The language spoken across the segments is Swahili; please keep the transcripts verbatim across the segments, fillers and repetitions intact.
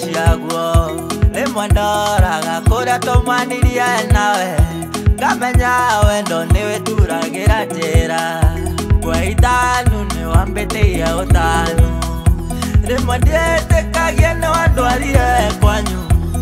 ciaguo rimwe ndoraga kuria tumanirie nawe ngamenya wendo niwe turagira njira kwa itanu ni wambitiie utanu rimwe ndietikagie ni wandwarire kwanyu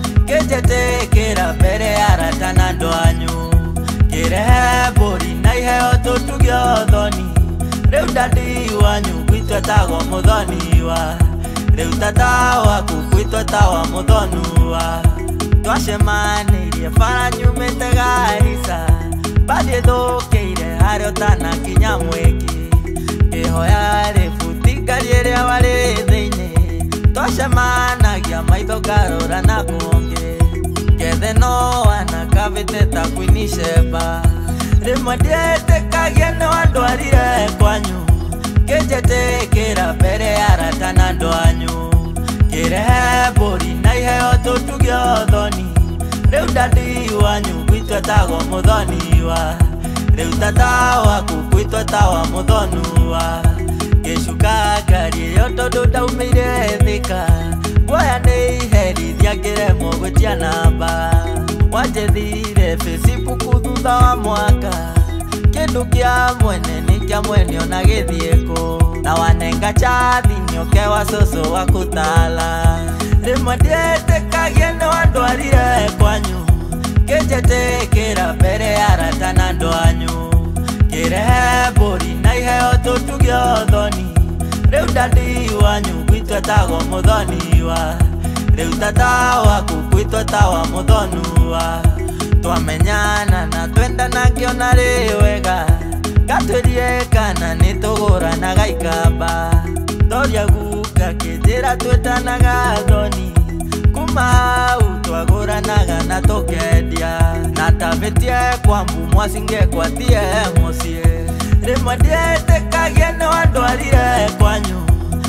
kinjitikira mbere ya arata na andu anyu kirehe mburi na iheo tutuge uthoni riu ndandi wanyu gwitu etagwo muthoniwa riu tata waku gwitu etagwo muthonuwa twacemanirie bara nyumite Garissa mbathie thukiire haria utanakinya Mwiki ngihoya ributi ngari iria wari thiini twacemanagia maitho ngarora na kungi gethe no wana kaviteta Queen Sheba rimwe ndietikagie ni wandwarire kwanyu kinjitikira mbere ya arata na andu anyu kirehe mburi na iheo tutuge uthoni riu ndandi wanyu gwitu etagwo muthoniwa riu tata waku gwitu etagwo muthonuwa ngicuka ngari iyo tondu ndaumire thika guoya ni iherithia ngiremwo gwitia namba wanjithire Facebook thutha wa mwaka kindu kia mwene ni kia mwene ona githieko na wanenga chathi nioke wa cucu wakutala rimwe ndietikagie ni wandwarire kwanyu kinjitikira mbere ya arata na andu anyu kirehe mburi na iheo tutuge uthoni riu ndandi wanyu gwitu etagwo muthoniwa riu tata waku gwitu etagwo muthonuwa twamenyana na twendana ngiona ri wega ngatwirie kana nituguranaga ikamba toria guka kinjira twetanaga thoni kuma hau twaguranaga na tukendia na tabitie kwambu mwasi ngekwatie mucii rimwe ndietikagie ni wandwarire kwanyu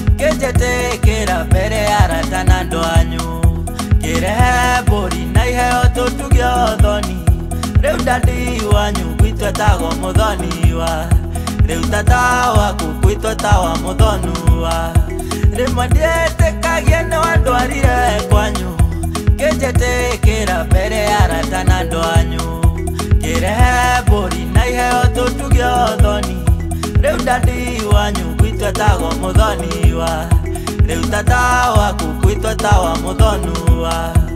kinjitikira mbere ya arata na andu anyu kirehe mburi na iheo tutuge uthoni riu ndandi wanyu gwitu etagwo muthoniwa riu tata waku gwitu etagwo muthonuwa rimwe ndietikagie ni wandwarire kwanyu kinjitikira mbere ya arata na andu anyu kirehe mburi na iheo tutuge uthoni riu ndandi wanyu gwitu etagwo muthoniwa riu tata waku gwitu etagwo muthonuwa